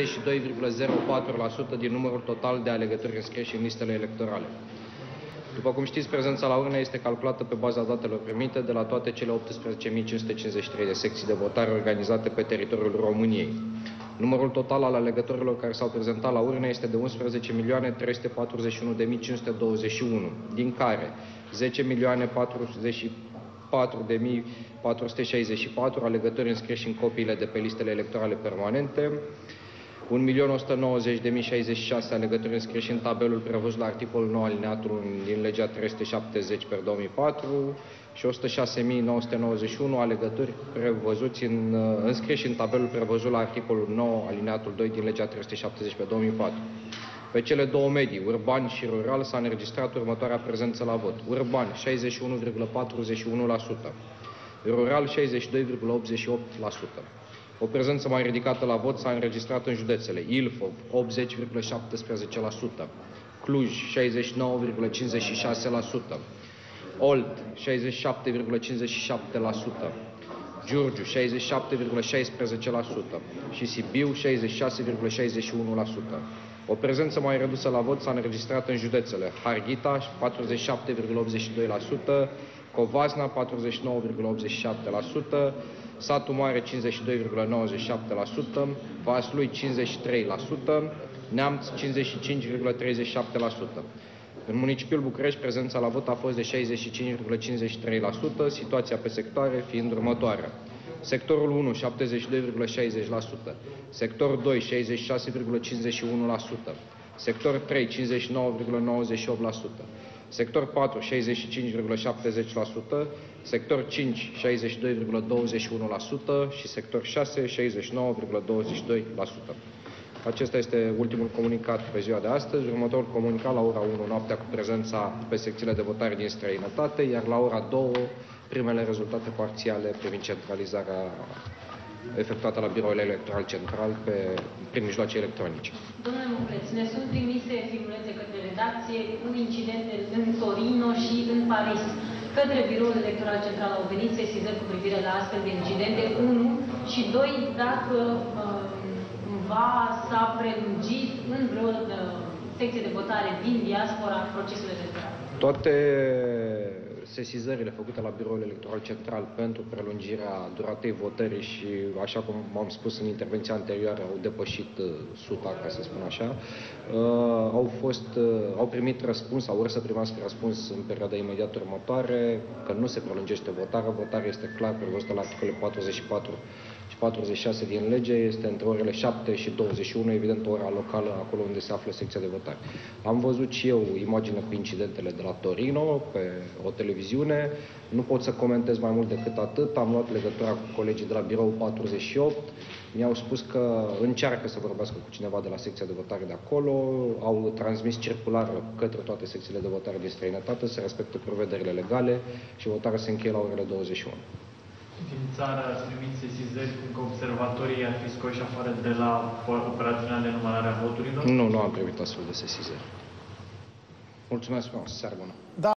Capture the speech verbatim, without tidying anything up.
și doi virgulă zero patru la sută din numărul total de alegători înscriși în listele electorale. După cum știți, prezența la urne este calculată pe baza datelor primite de la toate cele optsprezece mii cinci sute cincizeci și trei de secții de votare organizate pe teritoriul României. Numărul total al alegătorilor care s-au prezentat la urne este de unsprezece milioane trei sute patruzeci și unu de mii cinci sute douăzeci și unu, din care zece milioane patruzeci și patru de mii patru sute șaizeci și patru alegători înscriși în copiile de pe listele electorale permanente, un milion o sută nouăzeci de mii șaizeci și șase alegători înscriși în tabelul prevăzut la articolul nouă alineatul unu din legea trei sute șaptezeci pe două mii patru și o sută șase mii nouă sute nouăzeci și unu alegători prevăzuți în, înscriși în tabelul prevăzut la articolul nouă alineatul doi din legea trei sute șaptezeci pe două mii patru. Pe cele două medii, urban și rural, s-a înregistrat următoarea prezență la vot. Urban șaizeci și unu virgulă patruzeci și unu la sută, rural șaizeci și doi virgulă optzeci și opt la sută. O prezență mai ridicată la vot s-a înregistrat în județele Ilfov, optzeci virgulă șaptesprezece la sută, Cluj, șaizeci și nouă virgulă cincizeci și șase la sută, Olt, șaizeci și șapte virgulă cincizeci și șapte la sută, Giurgiu, șaizeci și șapte virgulă șaisprezece la sută și Sibiu, șaizeci și șase virgulă șaizeci și unu la sută. O prezență mai redusă la vot s-a înregistrat în județele Harghita, patruzeci și șapte virgulă optzeci și doi la sută, Covasna, patruzeci și nouă virgulă optzeci și șapte la sută, Satu Mare, cincizeci și doi virgulă nouăzeci și șapte la sută, Vaslui, cincizeci și trei la sută, Neamț, cincizeci și cinci virgulă treizeci și șapte la sută. În municipiul București, prezența la vot a fost de șaizeci și cinci virgulă cincizeci și trei la sută, situația pe sectoare fiind următoarea. Sectorul unu, șaptezeci și doi virgulă șaizeci la sută, sectorul doi, șaizeci și șase virgulă cincizeci și unu la sută, sector trei, cincizeci și nouă virgulă nouăzeci și opt la sută, sector patru, șaizeci și cinci virgulă șaptezeci la sută, sector cinci, șaizeci și doi virgulă douăzeci și unu la sută și sector șase, șaizeci și nouă virgulă douăzeci și doi la sută. Acesta este ultimul comunicat pe ziua de astăzi. Următorul comunicat la ora unu noaptea cu prezența pe secțiile de votare din străinătate, iar la ora două primele rezultate parțiale privind centralizarea efectuată la Biroul Electoral Central pe, prin mijloace electronice. Domnule Mucleț, ne sunt trimise filmulețe către redacție un incident în Torino și în Paris. Către Biroul Electoral Central au venit sesizări cu privire la astfel de incidente, unu, și doi, dacă cumva s-a prelungit în vreo secție de votare din diaspora procesul electoral. Toate sesizările făcute la Biroul Electoral Central pentru prelungirea duratei votării și, așa cum am spus în intervenția anterioară, au depășit suta, ca să spun așa, au, fost, au primit răspuns, sau ori să primească răspuns în perioada imediat următoare, că nu se prelungește votarea. Votarea este clar prevăzută la articolele patruzeci și patru și patruzeci și șase din lege, este între orele șapte și douăzeci și unu, evident ora locală, acolo unde se află secția de votare. Am văzut și eu imagine cu incidentele de la Torino, pe o televiziune, nu pot să comentez mai mult decât atât. Am luat legătura cu colegii de la Birou patruzeci și opt, mi-au spus că încearcă să vorbească cu cineva de la secția de votare de acolo, au transmis circulară către toate secțiile de votare din străinătate, să respecte prevederile legale și votarea se încheie la orele douăzeci și unu. Din țară ați primit sesizări că observatorii ar fi scoși afară de la operațiunea de numărare a voturilor? Nu, nu am primit astfel de sesizări. Mulțumesc frumos, seară bună!